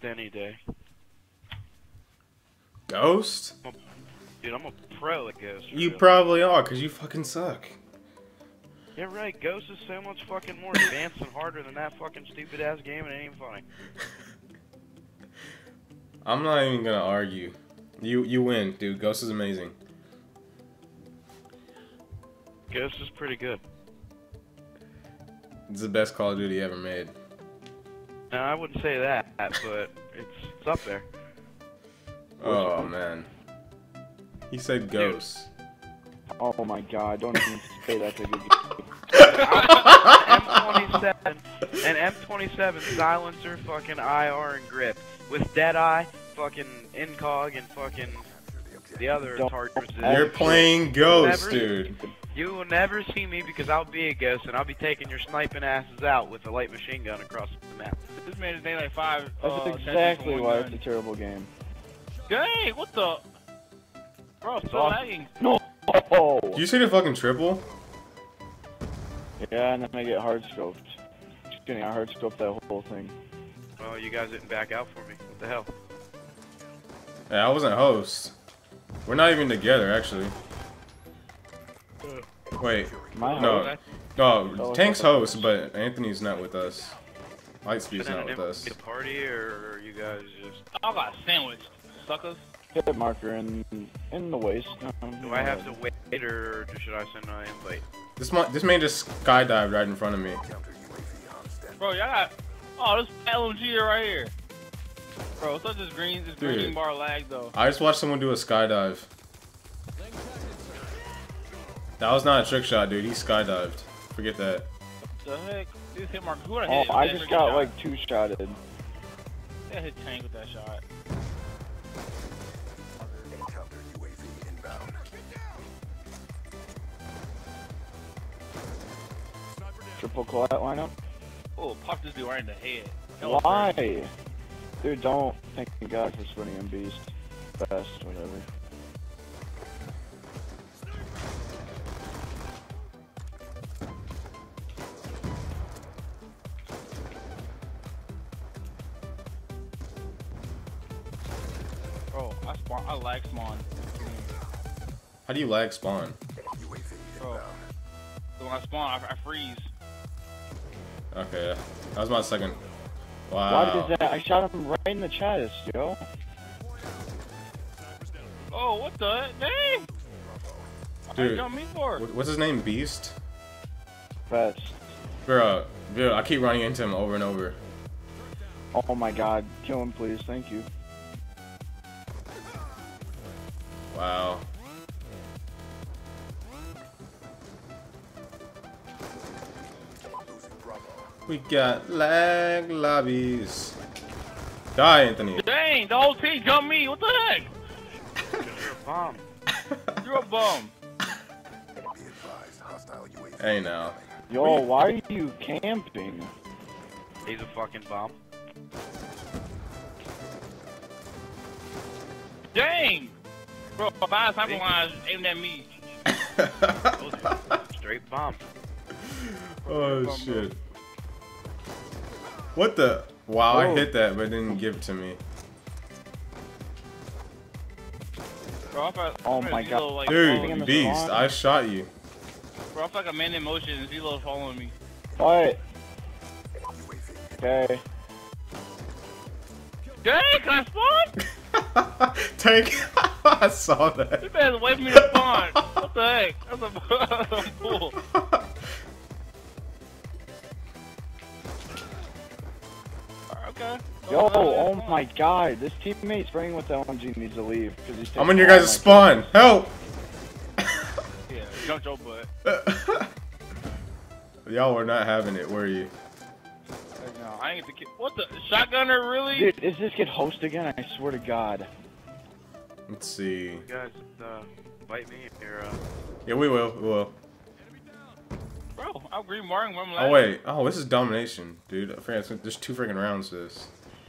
any day. Ghost? Dude, I'm a pro at Ghost. You probably are, because you fucking suck. Yeah, right. Ghost is so much fucking more advanced and harder than that fucking stupid ass game, and it ain't even funny. I'm not even gonna argue. You win, dude. Ghost is amazing. Ghost is pretty good. It's the best Call of Duty ever made. No, I wouldn't say that, but it's up there. Oh man. He said Ghost. Oh my god, don't even say that to good. M27 and M27 silencer, fucking IR and grip with Deadeye, fucking Incog, and fucking the other targets. You're playing Ghost, dude. You will never see me because I'll be a ghost and I'll be taking your sniping asses out with a light machine gun across the map. This man is Daylight 5. That's exactly why it's a terrible game. Dang, what the? Bro, so lagging. No! Did you see the fucking triple? Yeah, and then I get hard scoped. Just kidding, I hard scoped that whole thing. Oh, you guys didn't back out for me. What the hell? Yeah, I wasn't host. We're not even together, actually. Wait, no, Tank's host, but Anthony's not with us. Lightspeed's not with us. A party, or are you guys just? I got sandwiched, suckers. Hit marker in the waist. Do I have to wait, or should I send an invite? This man just skydived right in front of me. Bro, y'all got. Oh, this LMG right here. Bro, it's not just green bar lag though. I just watched someone do a skydive. That was not a trick shot, dude. He skydived. Forget that. What the heck? This hit mark. Who hit? Oh, I just got like two-shotted. Yeah, hit Tank with that shot. Triple collide lineup. Oh, pop this dude right in the head. Why? Dude, don't thank God for splitting him beast. Best, whatever. Bro, I lag spawn. How do you lag spawn? Bro, so when I spawn, I freeze. Okay, that was my second. Wow. Why did that? I shot him right in the chest, yo. Oh, what the? Dang! Dude, what me for? What's his name? Beast? Best. Bro, I keep running into him over and over. Oh my god, kill him please, thank you. Wow. We got lag lobbies. Die, Anthony. Dang, the whole team jumped me. What the heck? You're a bomb. You're a bum. Hey now. Yo, why are you camping? He's a fucking bomb. Dang! Bro, five sniper lines aimed at me. Straight bomb. Oh shit. What the? Wow, I hit that, but it didn't give it to me. Bro, oh my god. Like, dude, Beast, I shot you. Bro, I feel like a man in motion and Zlo's following me. What? Okay. Dang, can I spawn? Tank, I saw that. You better wait for me to spawn. What the heck? That's a fool. Okay. Yo, oh my god, this teammate spraying with the LMG needs to leave because he's. I'm in your guys' spawn. Help! Yeah, jump your butt. Y'all were not having it, were you? No, I ain't get the kid. What the shotgunner really? Dude, is this kid host again? I swear to God. Let's see. You guys, bite me if you're. Yeah, we will. We will. Bro, I'm green marking when I'm Oh wait. Oh, this is domination, dude. I forgot. There's 2 freaking rounds to this.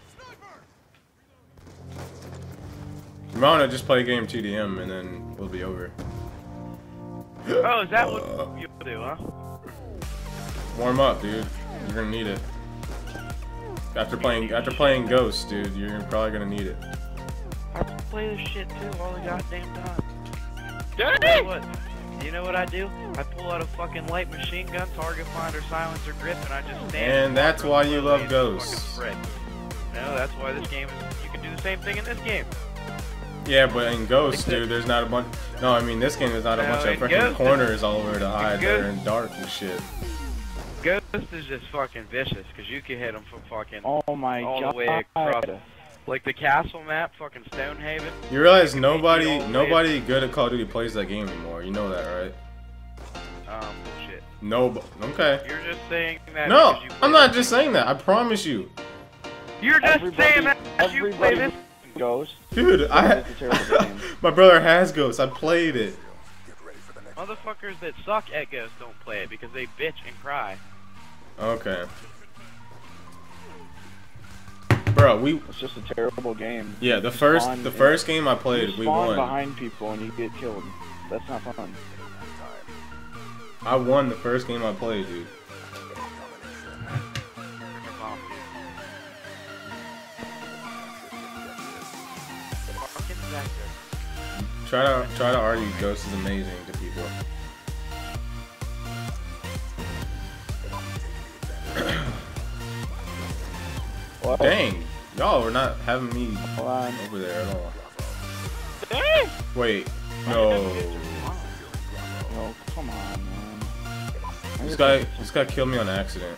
You might want to just play a game TDM and then we'll be over. Oh, is that what you do, huh? Warm up, dude. You're gonna need it. After playing Ghost, dude, you're probably gonna need it. I play this shit too all the goddamn time. Dang! You know what I do? I pull out a fucking light machine gun, target finder, silencer, grip, and I just stand. And that's why you love Ghosts. No, that's why this game is. You can do the same thing in this game. Yeah, but in Ghost, dude, there's not a bunch. No, I mean this game is not a bunch of freaking corners all over to hide there and dark and shit. Ghost is just fucking vicious because you can hit them from fucking oh my all God. the way across. Like the castle map, fucking Stonehaven. You realize nobody good at Call of Duty plays that game anymore. You know that, right? Bullshit. No, okay. You're just saying that. No, I'm not just saying that. I promise you. You're just saying that because you play this. Ghost. Dude, my brother has Ghost. I played it. Motherfuckers that suck at Ghost don't play it because they bitch and cry. Okay. Bro, it's just a terrible game. Yeah, the first game I played, we won. Behind people and you get killed. That's not fun. I won the first game I played, dude. Try to argue Ghost is amazing to people. Dang, y'all were not having me over there at all. Wait, no. No, come on, man. This guy killed me on accident.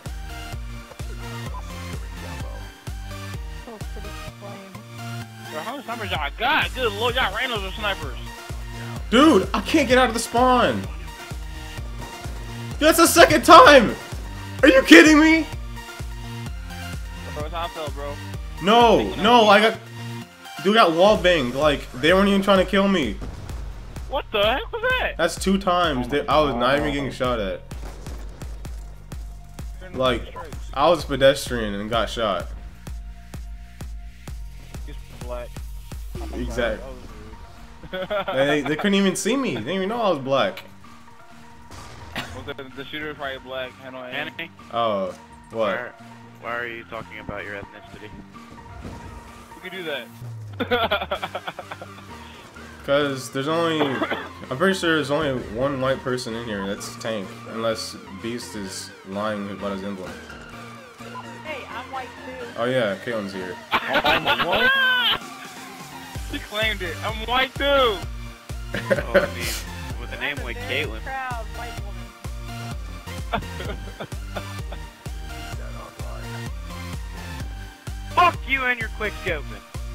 How many snipers y'all got? Good lord, y'all ran those snipers. Dude, I can't get out of the spawn. That's the second time. Are you kidding me? Bro, it's how I felt, bro. No, dude got wall banged. Like they weren't even trying to kill me. What the heck was that? That's 2 times. I was not even getting shot at. Like I was pedestrian and got shot. Black. Exactly. They couldn't even see me. They didn't even know I was black. Well, the shooter is probably black. Annie? Oh, what? Why are you talking about your ethnicity? You can do that. Because there's only... I'm pretty sure there's only one white person in here. That's Tank. Unless Beast is lying about his emblem. Hey, I'm white too. Oh yeah, Caitlin's here. What? She claimed it. I'm white too. Oh, I mean, with a name like Caitlyn. Proud white woman. Fuck you and your quick scoping.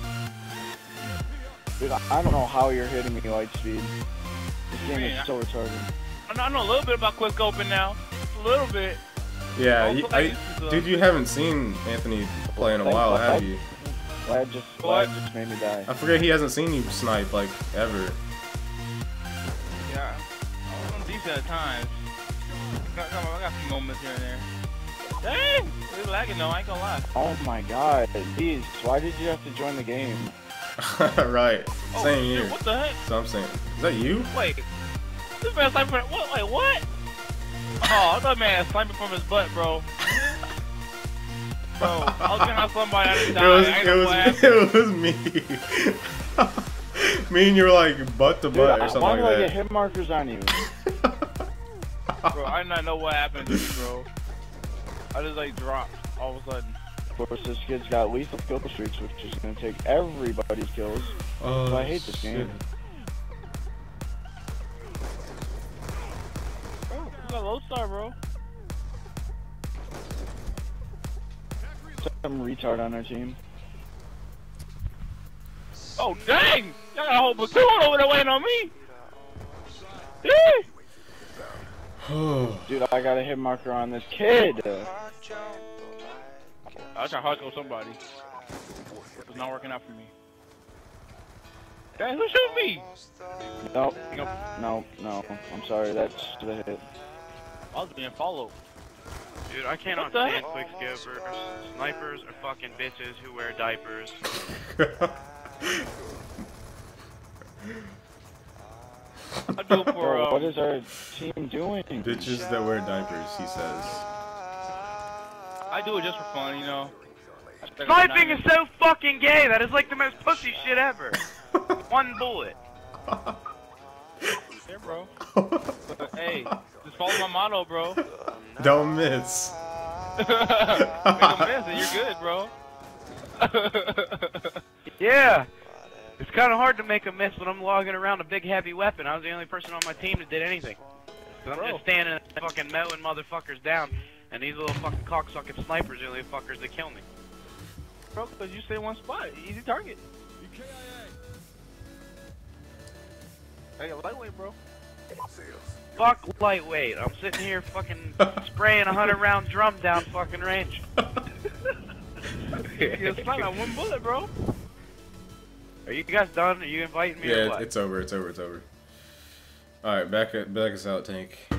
Dude, I don't know how you're hitting me light speed. This game is so retarded. I know a little bit about quick scoping now. Just a little bit. Yeah, dude, you haven't seen Anthony play in a while, have you? Vlad just made me die. I forget he hasn't seen you snipe, like, ever. Yeah, I'm decent at times. I got some moments here and there. Dang! It's lagging though, I ain't gonna lie. Oh my god, Beast, why did you have to join the game? Right, same here. What the heck? So I'm saying, is that you? Wait, this man sniping from what? Wait, what? Oh, I thought man sniping from his butt, bro. Bro, I was behind somebody, I didn't die. It was me. Me and you were like butt to butt or something like that. Why do I get hit markers on you? Bro, I did not know what happened to me, bro. I just like dropped all of a sudden. Of course, this kid's got lethal kill streaks, which is gonna take everybody's kills. Oh, so I hate this game. Bro, you got low star, bro. Some retard on our team. Oh dang! Y'all got a whole platoon over there waiting on me. Dude, I got a hit marker on this kid. I was trying to hardcore somebody. It's not working out for me. Dang, who shoot me? No. I'm sorry, that's the hit. I was being followed. Dude, I cannot stand quick scopers. Snipers are fucking bitches who wear diapers. What is our team doing? Bitches that wear diapers, he says. I do it just for fun, you know. Sniping is so fucking gay. That is like the most pussy shit ever. One bullet. Yeah, bro. But, hey, just follow my motto, bro. Don't miss. Make a miss and you're good, bro. Yeah. It's kind of hard to make a miss when I'm logging around a big heavy weapon. I was the only person on my team that did anything. So I'm just standing and fucking mowing motherfuckers down, and these little fucking cocksucking snipers are the only fuckers that kill me. Bro, because you stay in one spot. Easy target. Hey, lightweight, bro. Fuck lightweight. I'm sitting here fucking spraying a 100-round drum down fucking range. You sniped on one bullet, bro. Are you guys done? Are you inviting me or Yeah, what? it's over. It's over. It's over. All right, back us out, Tank.